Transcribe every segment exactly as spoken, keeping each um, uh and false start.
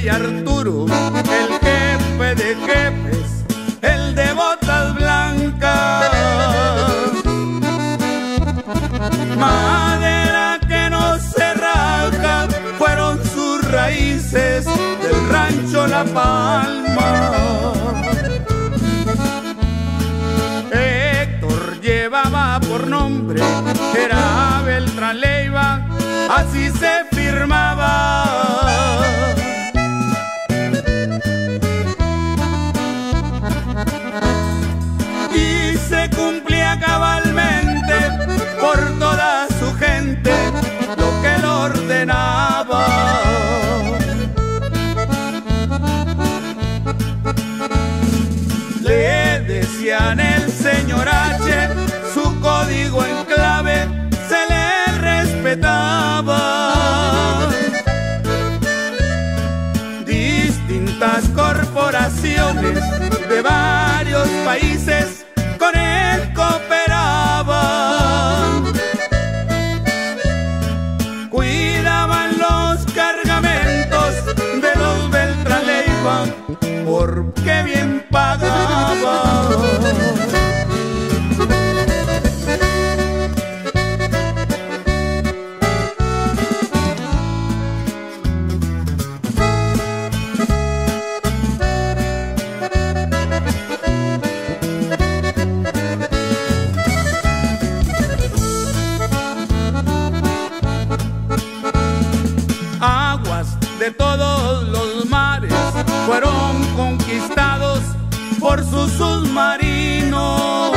y Arturo, el jefe de jefes, el de botas blancas. Madera que no se raja, fueron sus raíces del rancho La Palma. Héctor llevaba por nombre, era Beltrán Leiva, así se firmaba. Y se cumplía cabalmente por toda su gente lo que él ordenaba. Le decían el señor H, su código en clave se le respetaba. Distintas corporaciones de varios países con él cooperaban. Cuidaban los cargamentos de los Beltrán Leiva porque bien pagaban. Aguas de todos los mares fueron conquistados por sus submarinos.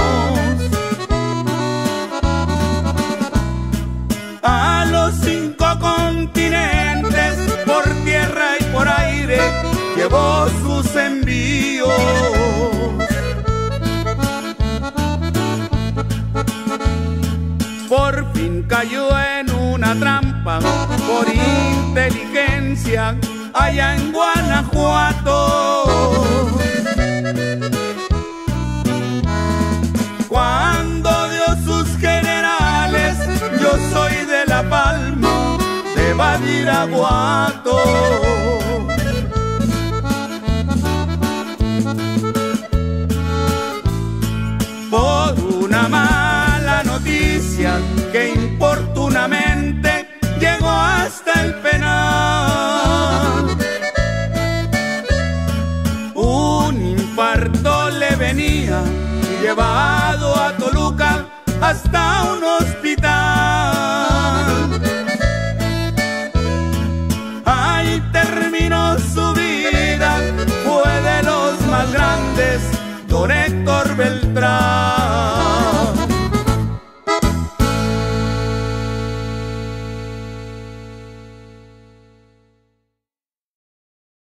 A los cinco continentes, por tierra y por aire, llevó sus envíos. Por fin cayó en una trampa por inteligencia allá en Guanajuato. Cuando dio sus generales, yo soy de La Palma, de Badiraguato. Por una mala noticia que importunamente llegó hasta el penal, un infarto le venía llevado a Toluca hasta un hospital. Ahí terminó su vida, fue de los más grandes, don Héctor Beltrán.